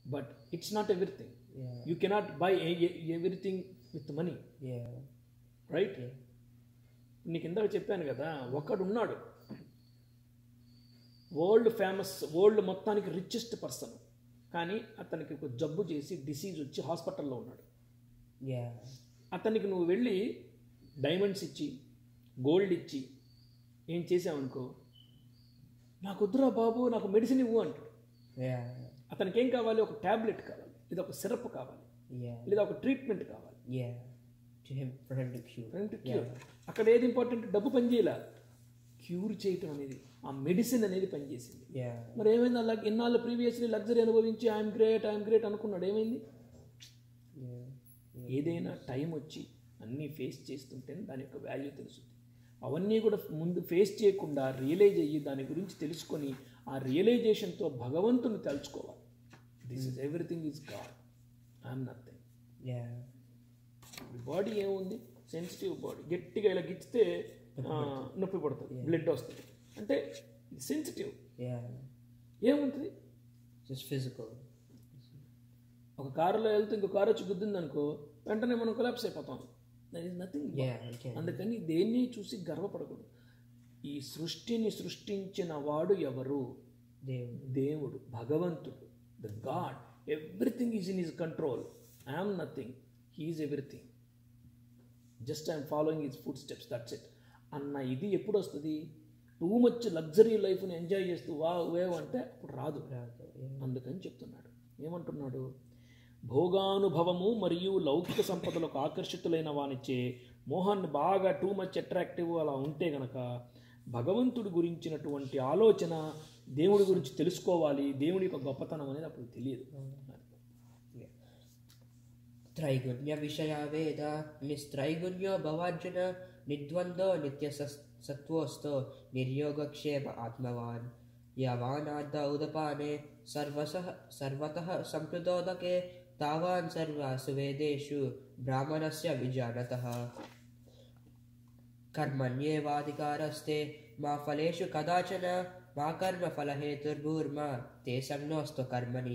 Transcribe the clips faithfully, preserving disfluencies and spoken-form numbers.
But it's not everything. Yeah. You cannot buy everything with money, Yeah. Right? నీకు ఇందాక చెప్పాను కదా, ఒకడు ఉన్నాడు వరల్డ్ ఫేమస్, వరల్డ్ మొత్తానికి రిచెస్ట్ పర్సన్, కానీ అతనికి ఒక జబ్బు చేసి డిసీజ్ వచ్చి హాస్పిటల్లో ఉన్నాడు. Yeah. అతనికి నువ్వు వెళ్ళి డైమండ్స్ ఇచ్చి గోల్డ్ ఇచ్చి ఏం చేసావనుకో, నాకు వద్దురా బాబు నాకు మెడిసిన్ ఇవ్వు అంటాడు. Yeah. అతనికి ఏం కావాలి? ఒక ట్యాబ్లెట్ కావాలి, లేదా ఒక సిరప్ కావాలి, Yeah. లేదా ఒక ట్రీట్మెంట్ కావాలి. Yeah. To him, for him to cure. For him to cure. అక్కడ ఏది ఇంపార్టెంట్? డబ్బు పనిచేయాల, క్యూర్ చేయటం అనేది, ఆ మెడిసిన్ అనేది పనిచేసింది. Yeah. మరి ఏమైంది? అలా ఎన్నాళ్ళు ప్రీవియస్లీ లగ్జరీ అనుభవించి ఐఎమ్ గ్రేట్ ఐఎమ్ గ్రేట్ అనుకున్నాడు, ఏమైంది? Yeah. ఏదైనా టైం వచ్చి అన్నీ ఫేస్ చేస్తుంటే దాని యొక్క వాల్యూ తెలుస్తుంది. అవన్నీ కూడా ముందు ఫేస్ చేయకుండా రియలైజ్ అయ్యి దాని గురించి తెలుసుకొని ఆ రియలైజేషన్తో భగవంతుని తలుచుకోవాలి. This is everything is God, I'm nothing. Yeah. Body ఏముంది? సెన్సిటివ్ బాడీ, గట్టిగా ఇలా గిచ్చితే నొప్పి పడుతుంది, బ్లడ్ వస్తుంది, అంటే సెన్సిటివ్. Yeah. ఏముంటుంది? Just physical. ఒక కారులో వెళ్తే ఇంకో కారు వచ్చి గుద్దింది అనుకో, వెంటనే మనం కొలాప్స్ అయిపోతాం. That is nothing. Yeah. Okay. అందుకని దేన్ని చూసి గర్వపడకూడదు. ఈ సృష్టిని సృష్టించిన వాడు ఎవరు? దేవుడు. దేవుడు, భగవంతుడు, the God. Everything is in his control. I'm nothing, he is everything, just I'm following his food steps, that's it అన్న ఇది ఎప్పుడు వస్తుంది? టూ మచ్ లగ్జరీ లైఫ్ని ఎంజాయ్ చేస్తూ వా వేవ్ అంటే అప్పుడు రాదు. అందుకని చెప్తున్నాడు, ఏమంటున్నాడు? భోగానుభవము మరియు లౌకిక సంపదలకు ఆకర్షితులైన వానిచ్చే మోహాన్ని బాగా టూ మచ్ అట్రాక్టివ్ అలా ఉంటే గనక భగవంతుడి గురించినటువంటి ఆలోచన, దేవుడి గురించి తెలుసుకోవాలి, దేవుడి యొక్క గొప్పతనం అనేది అప్పుడు తెలియదు. త్రైగుణ్య విషయ వేద నిస్త్రైగుణ్యో భవార్జున నిర్ద్వంద్వో నిత్య సత్వోస్తో నిర్యోగక్షేమ ఆత్మవాన్ యవానాద్ద ఉదపానే సర్వసః సర్వతః సంప్లుతోదకే తావాన్ సర్వాసు వేదేషు బ్రాహ్మణస్య విజానతః కర్మణ్యేవాధికారస్తే మా ఫలేషు కదాచన మా కర్మ ఫలహేతుర్భూర్మా తే సంజ్ఞోస్తు కర్మణి.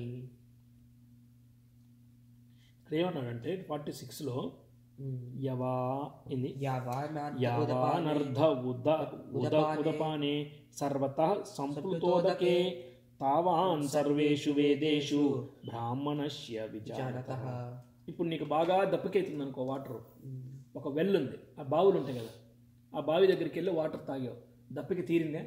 ఏమన్నాడంటే ఫార్టీ సిక్స్లో యవా ఇది యవానర్థ యావానర్థ ఉద ఉద ఉదపానే సర్వతః సంప్లుతోదకే తావాన్ సర్వేషు వేదేషు బ్రాహ్మణస్య విజానతః. ఇప్పుడు నీకు బాగా దప్పికైతుంది అనుకో, వాటర్, ఒక వెల్ ఉంది, ఆ బావులు ఉంటాయి కదా, ఆ బావి దగ్గరికి వెళ్ళి వాటర్ తాగావు, దప్పిక తీరిందే?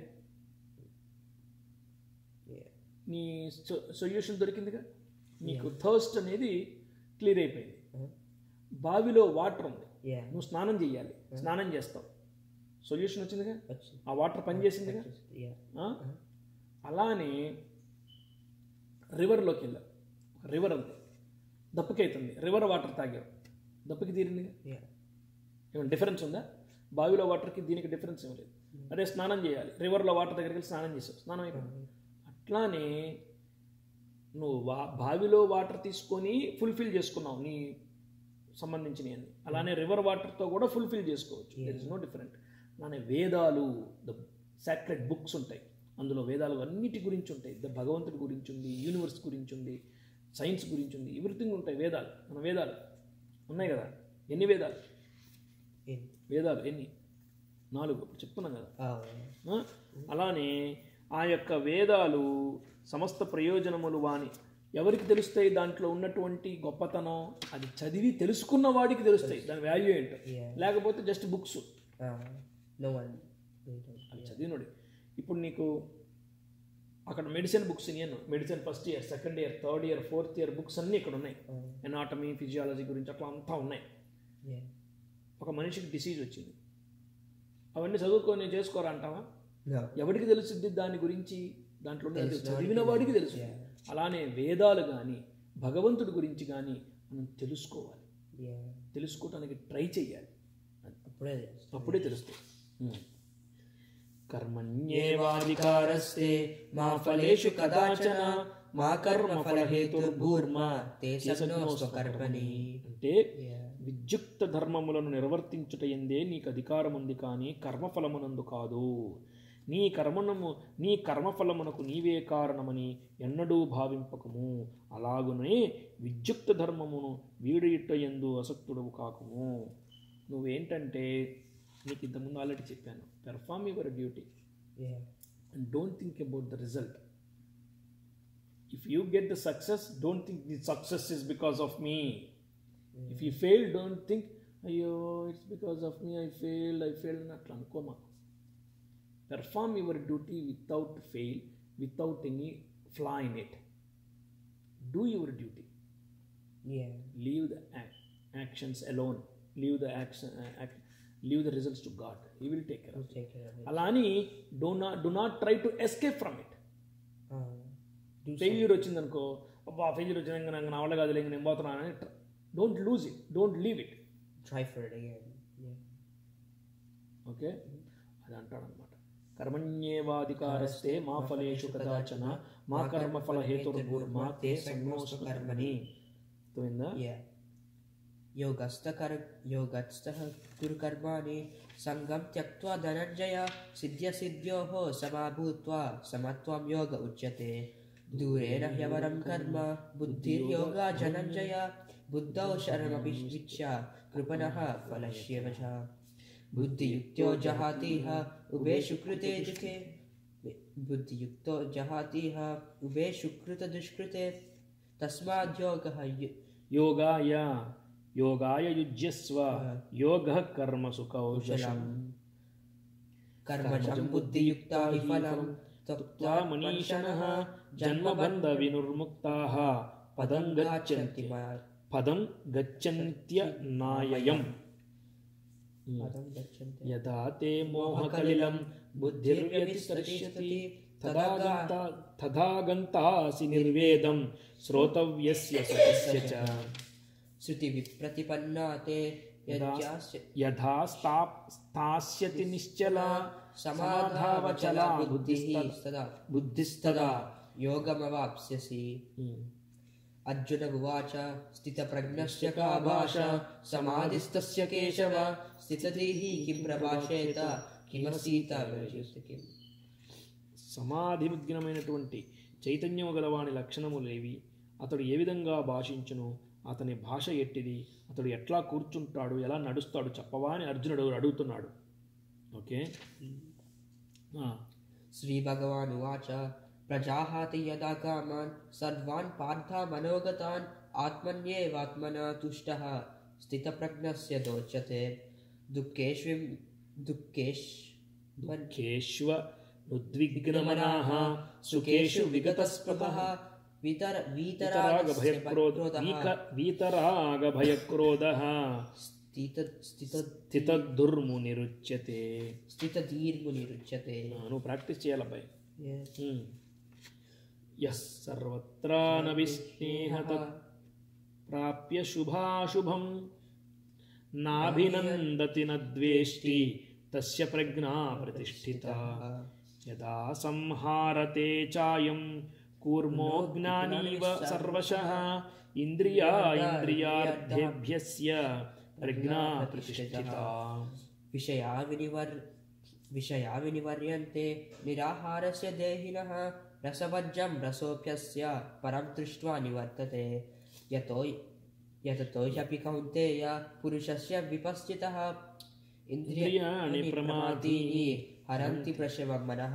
నీ సొల్యూషన్ దొరికిందిగా, నీకు థర్స్ట్ అనేది క్లియర్ అయిపోయింది. బావిలో వాటర్ ఉంది, నువ్వు స్నానం చేయాలి, స్నానం చేస్తావు, సొల్యూషన్ వచ్చిందిగా, ఆ వాటర్ పనిచేసిందిగా. అలానే రివర్లోకి వెళ్ళావు, ఒక రివర్ ఉంది, దప్పికైతుంది, రివర్ వాటర్ తాగావు, దప్పికి తీరిందిగా. ఏమైనా డిఫరెన్స్ ఉందా? బావిలో వాటర్కి దీనికి డిఫరెన్స్ ఏం లేదు. అదే స్నానం చేయాలి, రివర్లో వాటర్ దగ్గరికి వెళ్ళి స్నానం చేసావు, స్నానం అయిపోయింది. అట్లానే నువ్వు వా బావిలో వాటర్ తీసుకొని ఫుల్ఫిల్ చేసుకున్నావు నీ సంబంధించినవి అన్ని, అలానే రివర్ వాటర్తో కూడా ఫుల్ఫిల్ చేసుకోవచ్చు. There is no different. అలానే వేదాలు, ద సాక్రెడ్ బుక్స్ ఉంటాయి, అందులో వేదాలు అన్నిటి గురించి ఉంటాయి. ద భగవంతుడి గురించి ఉంది, యూనివర్స్ గురించి ఉంది, సైన్స్ గురించి ఉంది, ఎవ్రీథింగ్ ఉంటాయి వేదాలు. మన వేదాలు ఉన్నాయి కదా, ఎన్ని వేదాలు? వేదాలు ఎన్ని? నాలుగు చెప్తున్నాం కదా. అలానే ఆ యొక్క వేదాలు సమస్త ప్రయోజనములు వాని ఎవరికి తెలుస్తాయి? దాంట్లో ఉన్నటువంటి గొప్పతనం అది చదివి తెలుసుకున్న వాడికి తెలుస్తాయి, దాని వాల్యూ ఏంటో. లేకపోతే జస్ట్ బుక్స్ చదివినోడి. ఇప్పుడు నీకు అక్కడ మెడిసిన్ బుక్స్ నేను medicine first year, second year, third year, fourth year books అన్నీ ఇక్కడ ఉన్నాయి. ఎనాటమీ, ఫిజియాలజీ గురించి అట్లా అంతా ఉన్నాయి. ఒక మనిషికి డిసీజ్ వచ్చింది, అవన్నీ చదువుకొని చేసుకోరా అంటావా? ఎవరికి తెలుస్తుంది దాని గురించి? దాంట్లో చదివిన వాడికి తెలుసు. అలానే వేదాలు కానీ భగవంతుడి గురించి కానీ మనం తెలుసుకోవాలి, తెలుసుకోవటానికి ట్రై చేయాలి, అప్పుడే అప్పుడే తెలుస్తుంది. కర్మణ్యేవాధికారస్తే మా ఫలేషు కదాచన మా కర్మ ఫలహేతుర్భూర్మా తే సంజ్ఞోస్తు కర్మణి. అంటే విద్యుక్త ధర్మములను నిర్వర్తించుట ఎందే నీకు అధికారం ఉంది, కానీ కర్మఫలమునందు కాదు. నీ కర్మనము నీ కర్మఫలమునకు నీవే కారణమని ఎన్నడూ భావింపకము. అలాగునే విద్యుక్త ధర్మమును వీడియుట యందు అసక్తుడవు కాకుము. నువ్వేంటంటే నీకు ఇంతకుముందు ఆల్రెడీ చెప్పాను, perform your duty and don't think about the result. If you get the success, don't think the success is because of me. Mm. If you fail, don't think, ayyo, it's because of me, I failed, I failed. Not ankoma. Perform your duty without fail, without any flaw in it. Do your duty. Yeah. Leave the act, actions alone. Leave the action, uh, act, leave the results to God. He will take care of it. Take care of it. Alani, do not, do not try to escape from it. Uh. Failure వచ్చిందనుకో, అబ్బా failure వచ్చినాక నాకు నా వల్ల కాదు లేదు నేను పోతున్నానని don't lose it, don't leave it, try for it again. Okay, అది అంటాడనమాట. కర్మణ్యేవాధికారస్తే మా ఫలేషు కదాచన మా కర్మ ఫల హేతుర్భూర్మా తే సంగోస్తు కర్మణి. అర్థమైందా? యోగస్థ కర్ యోగస్థ కురు కర్మాణి సంగం త్యక్త్వా ధనంజయ సిద్ధ్య సిద్ధ్యోః సమాభూత్వా సమత్వం యోగ ఉచ్యతే. దూరేణ హ్యవరం కర్మ బుద్ధిర్యోగా జనంజయ బుద్ధౌ శరణమపి విచ్య కృపణః ఫలస్యేవ చ. బుద్ధియుక్తో జహాతిః ఉభేషు కృతే దుఃఖే బుద్ధియుక్తో జహాతిః ఉభేషు కృత దుష్కృతే తస్మాద్యోగః యోగాయ యోగాయ యుజ్యస్వ యోగః కర్మసు కౌశలం. కర్మజం బుద్ధియుక్తా హి ఫలం త్యక్త్వా మనీషణః జన్మబంధ వినుర్ముక్తాః పదం గచ్చంతి పదం గచ్చంత్యనాయయం. యదా తే మోహకలిలం బుద్ధిర్వ్యతిష్ఠతి తదా గంతాసి నిర్వేదం శ్రోతవ్యస్య సుఖస్య చ. శృతి విప్రతిపన్నా తే యథా స్థాస్యతి నిశ్చలా సమాధావచలా బుద్ధిస్తదా యోగమవాప్స్యసి. అర్జున ఉవాచ స్థితప్రజ్ఞస్య కా భాష సమాధిస్తస్య కేశవ స్థితధీః కిం ప్రభాషేత కిమసీత కిం. సమాధిమగ్నమైనటువంటి చైతన్యము గలవాని లక్షణములేవి, అతడు ఏ విధంగా భాషించును, అతని భాష ఎట్టిది, అతడు ఎట్లా కూర్చుంటాడు, ఎలా నడుస్తాడు చెప్పవా అని అర్జునుడు అడుగుతున్నాడు. ఓకే, శ్రీ భగవాన్ ఉవాచ ప్రజాహాతి యదా కామాన్ సర్వాన్ పార్థ మనోగతాన్ ఆత్మన్యేవాత్మనా తుష్టః స్థితప్రజ్ఞస్య దోచ్యతే. దుఃఖేష్వి దుఃఖేష్ దుఃఖేష్వ ఉద్విగ్నమనాః సుఖేషు విగతస్పృహః వీతర వీతరాగభయక్రోధః స్థితధుర్మునిరుచ్యతే. స్థితధీర్మునిరుచ్యతే. నువ్వు ప్రాక్టీస్ చేయాలబ్బాయి. యః సర్వత్రానవిస్నేహత ప్రాప్య శుభాశుభం నాభినందతి నద్వేష్టి తస్య ప్రజ్ఞా ప్రతిష్ఠితా. యదా సంహారతే చాయం కూర్మో జ్ఞానీవ సర్వశః ఇంద్రియా ఇంద్రియార్థేభ్యస్య ప్రజ్ఞా ప్రతిష్ఠితా. విషయా వినివర్ విషయా వినివర్యంతే నిరాహారస్య దేహినః రసవజ్జం రసోప్యస్య పరం దృష్ట్వా నివర్తతే. యతో యతతో హ్యపి కౌంతేయ పురుషస్య విపశ్చితః ఇంద్రియాణి ప్రమాదీని హరంతి ప్రశవం మనః.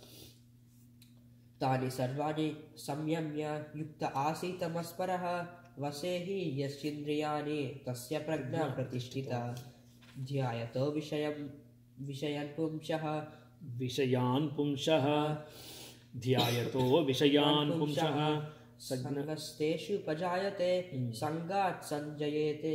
తాని సర్వాణి సంయమ్య యుక్త ఆసీతమస్పరః వసేహి యస్యింద్రియాణి తస్య ప్రజ్ఞా ప్రతిష్ఠితా. ధ్యాయతో విషయం విషయాన్ పుంసః విషయాన్ పుంసః ధ్యాయతో విషయాన్ పుంసః సంగస్తేషు ఉపజాయతే సంగాత్ సంజయేతే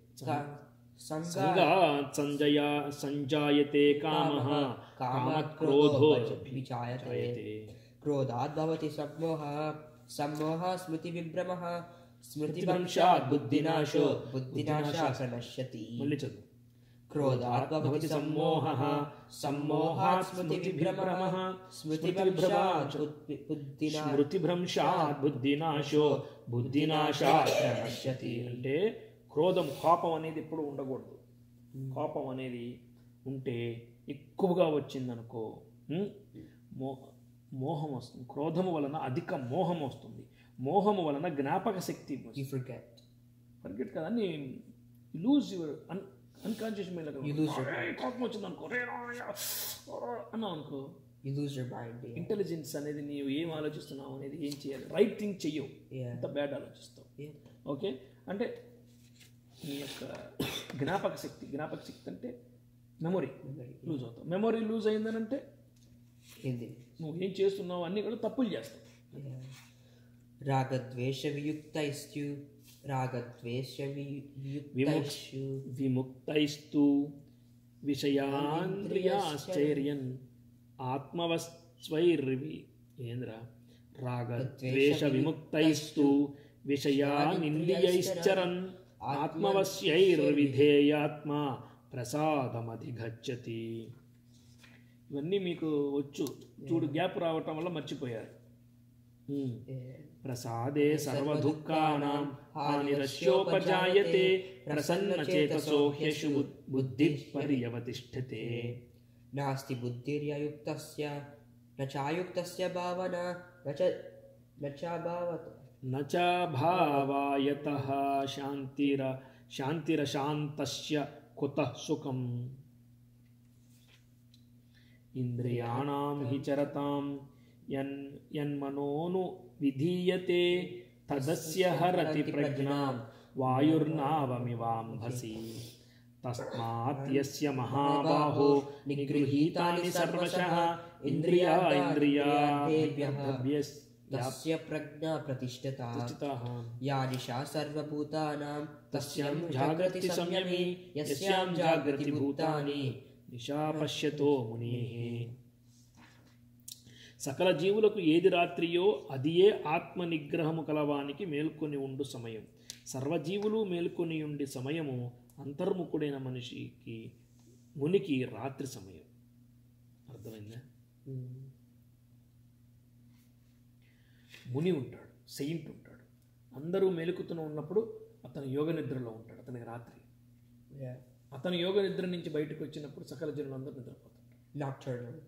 సంగాత్ సంజయ సంజాయతే కామః కామాత్ క్రోధో విజాయతే. క్రోధాత్ భవతి సమ్మోహః సమ్మోహः స్మృతి విభ్రమः స్మృతిభ్రంశాత్ బుద్ధినాశో బుద్ధినాశాత్ ప్రణశ్యతి. మళ్ళీ చదువు. క్రోధాత్ భవతి సమ్మోహః సమ్మోహాత్ స్మృతి విభ్రమः స్మృతిభ్రంశాత్ స్మృతిభ్రంశాత్ బుద్ధినాశో బుద్ధినాశాత్ ప్రణశ్యతి. అంటే క్రోధం, కోపం అనేది ఎప్పుడు ఉండకూడదు. కోపం అనేది ఉంటే ఎక్కువగా వచ్చిందనుకో ఉమ్, మో మోహం వస్తుంది. క్రోధము వలన అధిక మోహం వస్తుంది. మోహము వలన జ్ఞాపక శక్తి You forget. ఫర్గెట్ కదా అని lose your un unconscious mind. You lose your కోపం వచ్చింది అనుకో, రే రాయ, అన్నావు అనుకో, You lose your mind. Yeah. Intelligence అనేది నీవు ఏం ఆలోచిస్తున్నావు అనేది ఏం చేయాలి, రైట్ థింగ్ చెయ్యవు, Yeah. అంత బ్యాడ్ ఆలోచిస్తావు. Yeah. ఓకే, అంటే నీ యొక్క జ్ఞాపక శక్తి, జ్ఞాపక శక్తి అంటే మెమొరీ లూజ్ అవుతావు. మెమొరీ లూజ్ అయిందనంటే Hindi. నువ్వు ఏం చేస్తున్నావు అన్నీ కూడా తప్పులు చేస్తావు. Yeah. Ragadvesha viyuktaistu. Ragadvesha viyuktaistu. విముక్తైస్తు విషయాంద్రియాశ్చర్యన్ ఆత్మవస్వైర్వి ఏంద్ర రాగద్వేష విముక్తైస్తు విషయానింద్రియైశ్చరన్ ఆత్మవశ్యైర్విధేయాత్మ ప్రసాదమధిగచ్చతి. ఇవన్నీ మీకు వచ్చు, చూడు గ్యాప్ రావటం వల్ల మర్చిపోయారు. ఉమ్. ప్రసాదే సర్వదుఃఖానాం హానిరస్యోపజాయతే ప్రసన్నచేతసో హ్యశు బుద్ధి పర్యవతిష్ఠతే. नास्ति बुद्धिर्ययुक्तस्य न चायुक्तस्य भावना न च न चाभावत న చ భావాయతః శాంతిర శాంతిరశాంతస్య కుతః సుఖం. ఇంద్రియాణాం హి చరతాం యన్ యన్మనోను విధీయతే తదస్య హరతి ప్రజ్ఞాం వాయుర్నావమివాంభసి. తస్మాత్ యస్య మహాబాహో నిగృహీతాని సర్వశః ఇంద్రియా ఇంద్రియాభ్యః तस्य प्रज्ञा प्रतिष्ठिता స్థితః. या निशा सर्वभूतानां తస్యాం జాగ్రతి సంయమి యస్యాం జాగ్రతి భూతాని నిశా పశ్యతో మునేః. సకల జీవులకు ఏది రాత్రియో అదియే ఆత్మ నిగ్రహము కలవానికి మేల్కొని ఉండు సమయం. సర్వజీవులు మేల్కొని ఉండి సమయము అంతర్ముఖుడైన మనిషికి మునికి రాత్రి సమయం. అర్థమైందా? ముని ఉంటాడు, సెయింట్ ఉంటాడు, అందరూ మేలుకుతూ ఉన్నప్పుడు అతను యోగ నిద్రలో ఉంటాడు, అతనికి రాత్రి. అతను యోగ నిద్ర నుంచి బయటకు వచ్చినప్పుడు సకల జనులు అందరూ నిద్రపోతారు. nocturnal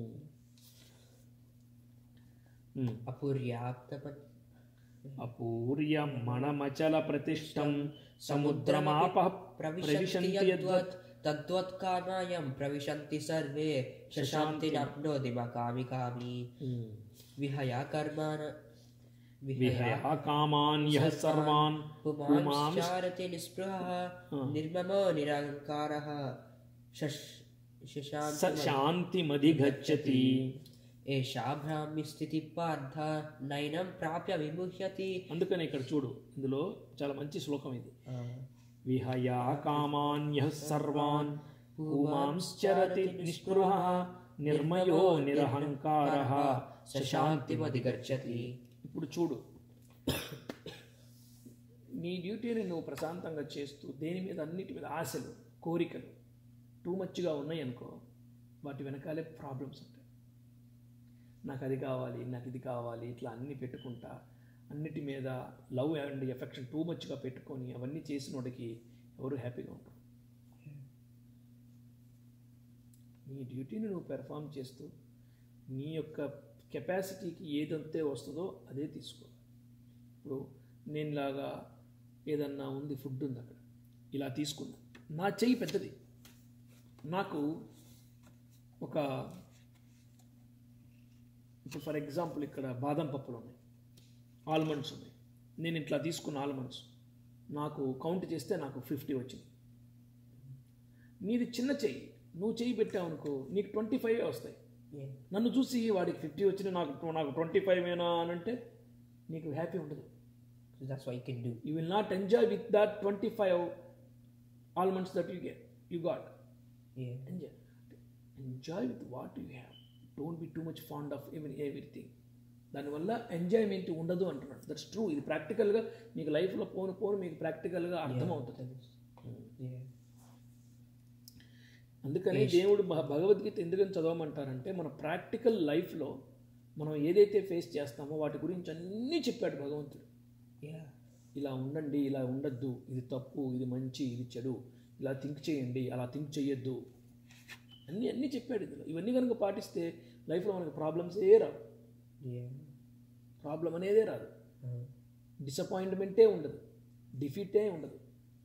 అపూర్యాప్తపత్ అపూర్య మణమచల ప్రతిష్టం సముద్రమాప ప్రవిశంతి యద్వత్ తద్వత్ కామాయం ప్రవిశంతి సర్వే శశాంతి నప్నోతి మకామి కామి. విహయ కర్మాణ విహయ కామాన్ యః సర్వాన్ పుమాంశ్చారతి నిస్పృహః నిర్మమో నిరహంకారః శాంతిమధిగచ్చతి. ఏషా భ్రామి స్థితి పార్థ నైనం ప్రాప్య విముహ్యతి. అందుకని ఇక్కడ చూడు, ఇందులో చాలా మంచి శ్లోకం ఇది. విహయ కామాన్ యః సర్వాన్ పుమాంశ్చరతి నిస్పృహః నిర్మయో నిరహంకారః శాంతిమధిగచ్చతి. ఇప్పుడు చూడు, నీ డ్యూటీని నువ్వు ప్రశాంతంగా చేస్తూ దేని మీద అన్నిటి మీద ఆశలు కోరికలు టూ మచ్గా ఉన్నాయి అనుకో, వాటి వెనకాలే ప్రాబ్లమ్స్ ఉంటాయి. నాకు అది కావాలి, నాకు ఇది కావాలి, ఇట్లా అన్నీ పెట్టుకుంటా అన్నిటి మీద లవ్ అండ్ ఎఫెక్షన్ టూ మచ్గా పెట్టుకొని అవన్నీ చేసినోడికి ఎవరు హ్యాపీగా ఉంటారు. నీ డ్యూటీని నువ్వు పెర్ఫామ్ చేస్తూ నీ యొక్క కెపాసిటీకి ఏదంతే వస్తుందో అదే తీసుకో. ఇప్పుడు నేనులాగా ఏదన్నా ఉంది, ఫుడ్ ఉంది అక్కడ, ఇలా తీసుకున్నా, నా చెయ్యి పెద్దది, నాకు ఒక ఇప్పుడు ఫర్ ఎగ్జాంపుల్ ఇక్కడ బాదం పప్పులు ఉన్నాయి, ఆల్మండ్స్ ఉన్నాయి, నేను ఇట్లా తీసుకున్న ఆల్మండ్స్ నాకు కౌంట్ చేస్తే నాకు ఫిఫ్టీ వచ్చింది. నీది చిన్న చెయ్యి, నువ్వు చెయ్యి పెట్టావు అనుకో నీకు ట్వంటీ ఫైవ్ వస్తాయి. నన్ను చూసి వాడికి ఫిఫ్టీ వచ్చిన నాకు నాకు ట్వంటీ ఫైవ్ ఏనా అని అంటే నీకు హ్యాపీ ఉండదు. That's what you can do. You will not enjoy with that twenty-five almonds that you get, you got. Yeah. Enjoy. Enjoy with what you have. Don't be too much fond of even everything. దానివల్ల enjoyment ఉండదు అంటున్నాడు. That's true. ఇది ప్రాక్టికల్గా మీకు లైఫ్లో పోను పోను మీకు ప్రాక్టికల్గా అర్థమవుతుంది. అందుకని దేవుడు భగవద్గీత ఎందుకని చదవమంటారంటే మన ప్రాక్టికల్ లైఫ్లో మనం ఏదైతే ఫేస్ చేస్తామో వాటి గురించి అన్నీ చెప్పాడు భగవంతుడు. ఇలా ఉండండి, ఇలా ఉండద్దు, ఇది తప్పు, ఇది మంచి, ఇది చెడు, ఇలా థింక్ చేయండి, అలా థింక్ చేయొద్దు, అన్నీ అన్నీ చెప్పాడు ఇందులో. ఇవన్నీ కనుక పాటిస్తే లైఫ్లో మనకి ప్రాబ్లమ్సే రావు, Yeah. ప్రాబ్లం అనేదే రాదు, Uh, డిసప్పాయింట్మెంటే ఉండదు, డిఫీటే ఉండదు.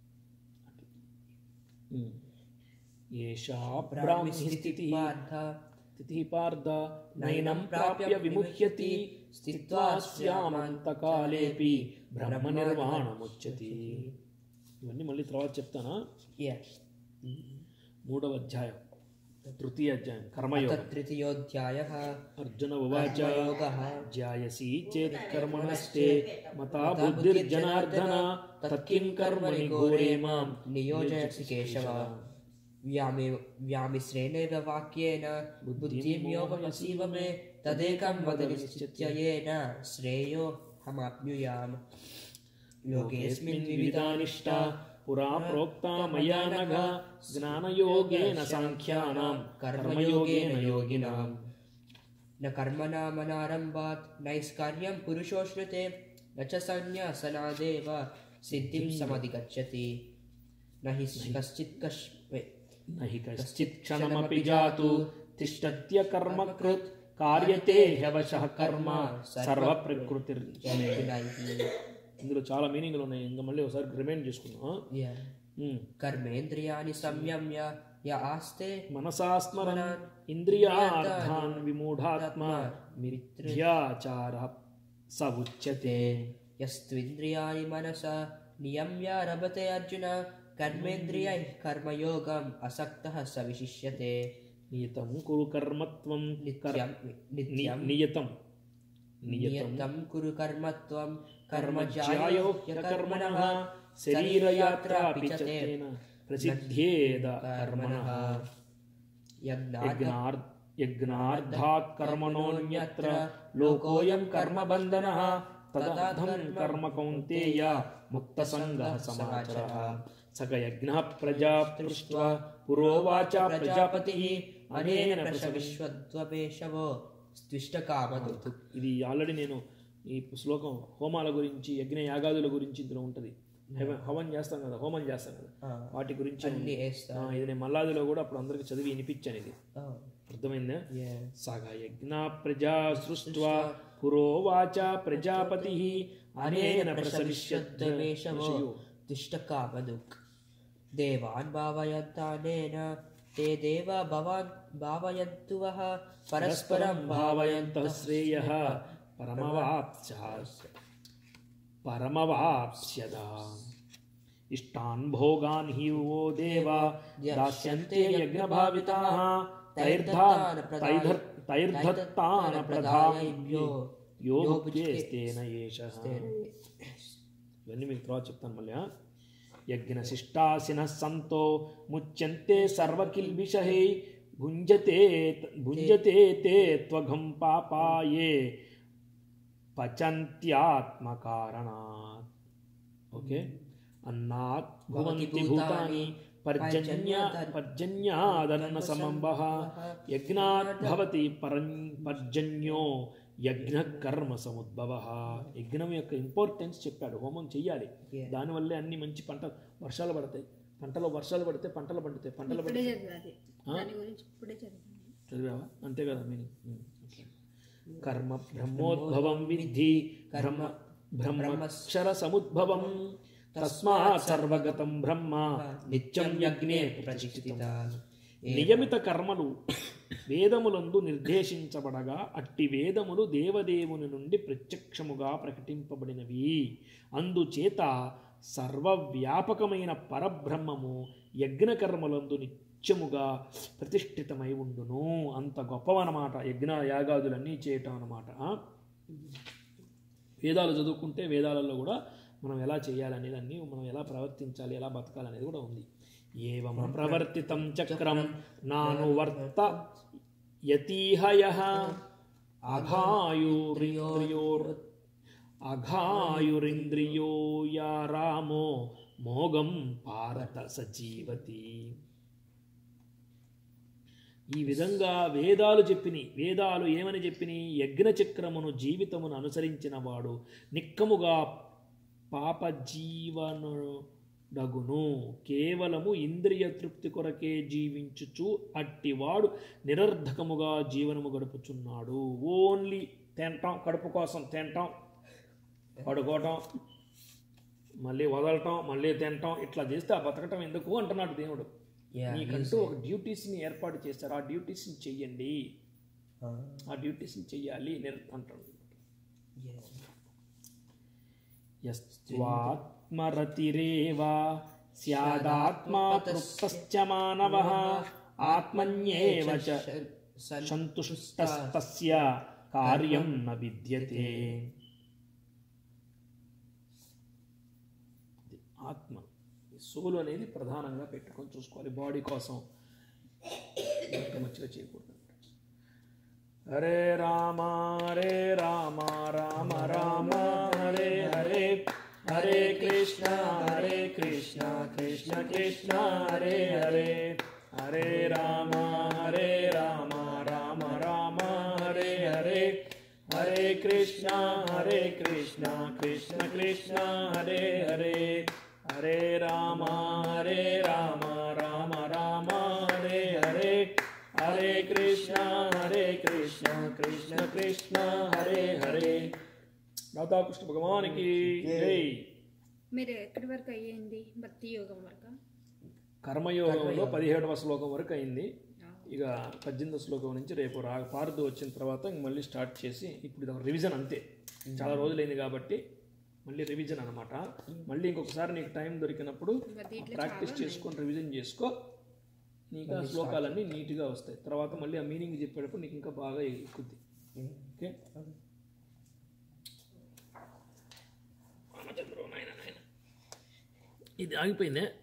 ఏషా బ్రాహ్మి స్థితి Partha స్థితి పార్థ నైనం ప్రాప్య విముహ్యతి స్థిత్వా స్యామంతకాలేపి బ్రహ్మ నిర్వాణముచ్యతి. ఇవన్నీ మళ్ళీ తర్వాత చెప్తానా. Yeah. మూడవ అధ్యాయం తృతీయ అధ్యాయం కర్మయోగం. तृतीयोऽध्यायः అర్జున ఉవాచ कर्मयोगः జ్యాయసి చేత్ కర్మణస్తే మతా బుద్ధిర్జనార్దన తత్కిం కర్మణి ఘోరే మాం नियोजयसि केशव व्यामि व्यामिश्रेणेव वाक्येन बुद्धिं योगमसीव मे तदेकं वद निश्चित्य येन श्रेयो हमाप्नुयाम्. योगेऽस्मिन् వివిధానిష్టా పురా ప్రోక్తా మయా నఘ జ్ఞానయోగేన సాంఖ్యానాం కర్మయోగేన యోగినాం. न कर्मणामनारम्भात् नैष्कार्यं पुरुषो श्रुते न च सन्न्यासनादेव सिद्धिं समधिगच्छति. न हि कश्चित् कश् నహి కశ్చిత్ క్షణమపి జాతు తిష్టత్య కర్మకృత్ కార్యతే హ్యవశః కర్మ సర్వ ప్రకృతి. ఇందులో చాలా మీనింగ్లు ఉన్నాయి, ఇంకా మళ్ళీ ఒకసారి రిమైండ్ చేసుకుందాం. कर्मेन्द्रियाणि संयम्य य आस्ते మనసా స్మరన్ ఇంద్రియార్థాన్ విమూఢాత్మ మిథ్యాచార స ఉచ్యతే. यस्त्विन्द्रियाणि मनसा नियम्य रमते अर्जुन कर्मेन्द्रियैः कर्मयोगम् असक्तः स विशिष्यते. నియతం కురు కర్మత్వం नित्यं नित्यं నియతం नियतं कुरु कर्मत्वं కర్మజ్యాయో कर्मज्यायो కర్మణః శరీరయాత్రాపి చ తేన ప్రసిద్ధేద కర్మణః. యజ్ఞార్థ్ యజ్ఞార్థాత్ కర్మణోన్యత్ర లోకోయం కర్మబంధనః తదర్థం కర్మ కౌంతేయ ముక్తసంగః సమాచరః. సక యజ్ఞః ప్రజా పృష్ట్వా పురోవాచ ప్రజాపతిః అనేన ప్రసవిశ్వద్వపేశవో స్త్విష్టకామదు. ఇది ఆల్రెడీ నేను ఈ శ్లోకం హోమాల గురించి యజ్ఞ యాగాదుల గురించి ఇందులో ఉంటుంది. హవన్ చేస్తాం కదా, హోమం చేస్తాం కదా, వాటి గురించి అన్ని వేస్తా. ఆ, ఇది నేను మల్లాదిలో కూడా అప్పుడు అందరికి చదివి వినిపించాను. ఇది అర్థమైందా. సగ యజ్ఞ ప్రజా సృష్ట్వా పురోవాచ ప్రజాపతి అనేన ప్రసవిష్యద్వేషవో తిష్టకామదు. దేవాన్ భావయంతానేన ते देव भवान् भावयन्तु वः పరస్పరం భావయంతః శ్రేయః పరమవాప్స్యాస్ పరమవాప్స్యద. ఇష్టాన్ భోగాన్ హి వో దేవా దాస్యంతే యజ్ఞభావితాః తైర్ధాన్ తైధర్ తైర్ధత్తాన్ ప్రధాయేభ్యో యోగ్యేస్తేన యేషః. ఇవన్నీ మీకు తర్వాత చెప్తాను మళ్ళీ. యజ్ఞశిష్టాసినః సంతో ముచ్యంతే సర్వకిల్బిషః భుంజతే భుంజతే తే త్వఘం పాపాయే పచంత్యాత్మకారణాత్. ఓకే. అన్నాత్ భువంతి భూతాని పర్జన్య పర్జన్యాదన్న సమంబః యజ్ఞాత్ భవతి పరం పర్జన్యో యజ్ఞ కర్మ సముద్భవః. యజ్ఞం యొక్క ఇంపార్టెన్స్ చెప్పాడు. హోమం చెయ్యాలి, దానివల్లే అన్ని మంచి పంట వర్షాలు పడతాయి. పంటలో వర్షాలు పడితే పంటలు పండుతాయి. పంటలు పడితే చదివావా? అంతే కదా మీనింగ్. కర్మ బ్రహ్మోద్భవం విద్ధి బ్రహ్మ బ్రహ్మక్షర సముద్భవం తస్మాత్ సర్వగతం బ్రహ్మ నిత్యం యజ్ఞే ప్రతిష్ఠిత. నియమిత కర్మలు వేదములందు నిర్దేశించబడగా అట్టి వేదములు దేవదేవుని నుండి ప్రత్యక్షముగా ప్రకటింపబడినవి. అందుచేత సర్వవ్యాపకమైన పరబ్రహ్మము యజ్ఞకర్మలందు నిత్యముగా ప్రతిష్ఠితమై ఉండును. అంత గొప్పవన్నమాట యజ్ఞ యాగాదులన్నీ చేయటం అన్నమాట. వేదాలు చదువుకుంటే వేదాలలో కూడా మనం ఎలా చేయాలనేది అన్నీ, మనం ఎలా ప్రవర్తించాలి, ఎలా బతకాలనేది కూడా ఉంది. ఏవం ప్రవర్తితం చక్రం నానువర్త యతీహయః అఘాయురింద్రియోర్ అఘాయురింద్రియో యా రామో మోగం పారత సజీవతి. ఈ విధంగా వేదాలు చెప్పిని వేదాలు ఏమని చెప్పిని యజ్ఞ చక్రమును జీవితమును అనుసరించిన వాడు నిక్కముగా పాప జీవను డగును. కేవలము ఇంద్రియ తృప్తి కొరకే జీవించుచు అట్టివాడు నిరర్ధకముగా జీవనము గడుపుచున్నాడు. ఓన్లీ తినటం, కడుపు కోసం తినటం, పడుకోవటం, మళ్ళీ వదలటం, మళ్ళీ తినటం, ఇట్లా చేస్తే ఆ బతకటం ఎందుకు అంటున్నాడు దేవుడు. నీకంటూ ఒక డ్యూటీస్ని ఏర్పాటు చేస్తారు, ఆ డ్యూటీస్ని చెయ్యండి, ఆ డ్యూటీస్ని చెయ్యాలి నిర్ అంటాడు. యస్త్వాత్మరతిరేవా స్యాదాత్మా తృప్తశ్చ మానవః ఆత్మన్యేవ చ సంతుష్టస్తస్య కార్యం న విద్యతే. ఆత్మ సోలు అనేది ప్రధానంగా పెట్టుకొని చూసుకోవాలి. బాడీ కోసం మంచిగా చేయకూడదు. హరే రామ హరే రామ రామ రామ హరే హరే, హరే కృష్ణ హరే కృష్ణ కృష్ణ కృష్ణ హరే హరే, హరే రామ హరే రామ రామ రామ హరే హరే, హరే కృష్ణ హరే కృష్ణ కృష్ణ కృష్ణ హరే హరే, హరే రామ హరే రామ రామ రామ హరే హరే, హరే కృష్ణ హరే కృష్ణ కృష్ణ కృష్ణ హరే హరే. రాధాకృష్ణ భగవానికి జై. మీరు ఎక్కడి వరకు అయ్యింది? భక్తి యోగం వరకు? కర్మయోగంలో పదిహేడవ శ్లోకం వరకు అయింది. ఇక పద్దెనిమిదవ శ్లోకం నుంచి రేపు రా పారుతూ వచ్చిన తర్వాత ఇంక మళ్ళీ స్టార్ట్ చేసి, ఇప్పుడు ఇది ఒక రివిజన్ అంతే, చాలా రోజులైంది కాబట్టి మళ్ళీ రివిజన్ అనమాట. మళ్ళీ ఇంకొకసారి నీకు టైం దొరికినప్పుడు ప్రాక్టీస్ చేసుకొని రివిజన్ చేసుకో, నీకు ఆ శ్లోకాలన్నీ నీట్గా వస్తాయి. తర్వాత మళ్ళీ ఆ మీనింగ్ చెప్పేటప్పుడు నీకు ఇంకా బాగా ఎక్కుద్ది. ఓకే, ఇది ఆగిపోయిందే.